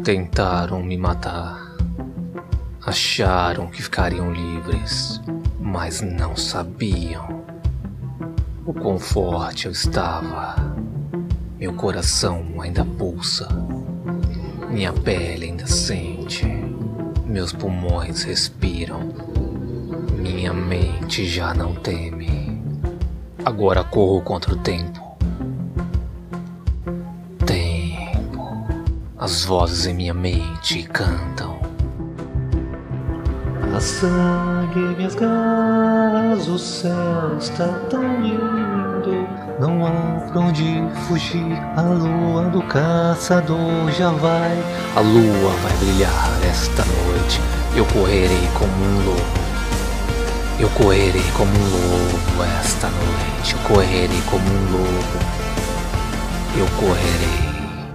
Tentaram me matar. Acharam que ficariam livres, mas não sabiam o quão forte eu estava. Meu coração ainda pulsa, minha pele ainda sente, meus pulmões respiram, minha mente já não teme. Agora corro contra o tempo. As vozes em minha mente cantam. A sangue em minhas garras, o céu está tão lindo. Não há pra onde fugir, a lua do caçador já vai. A lua vai brilhar esta noite, eu correrei como um lobo. Eu correrei como um lobo esta noite, eu correrei como um lobo. Eu correrei.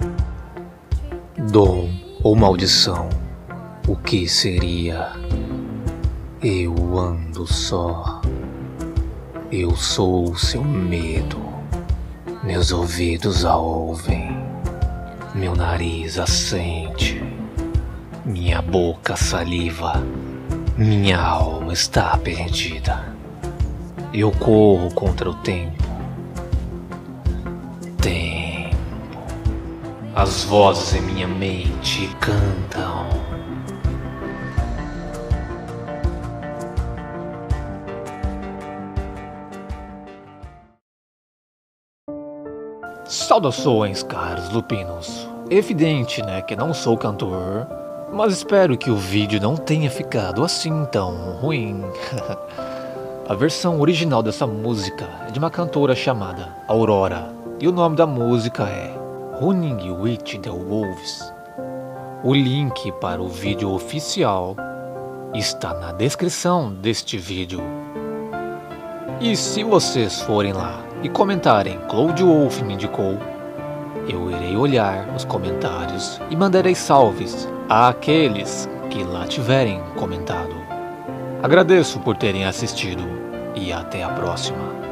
Dom ou maldição, o que seria? Eu ando só. Eu sou o seu medo. Meus ouvidos a ouvem. Meu nariz a sente. Minha boca saliva. Minha alma está perdida. Eu corro contra o tempo. As vozes em minha mente cantam. Saudações, caros lupinos. Evidente, né, que não sou cantor, mas espero que o vídeo não tenha ficado assim tão ruim. A versão original dessa música é de uma cantora chamada Aurora, e o nome da música é Running with the Wolves. O link para o vídeo oficial está na descrição deste vídeo. E se vocês forem lá e comentarem Cloud Wolf me indicou, eu irei olhar os comentários e mandarei salves àqueles que lá tiverem comentado. Agradeço por terem assistido e até a próxima.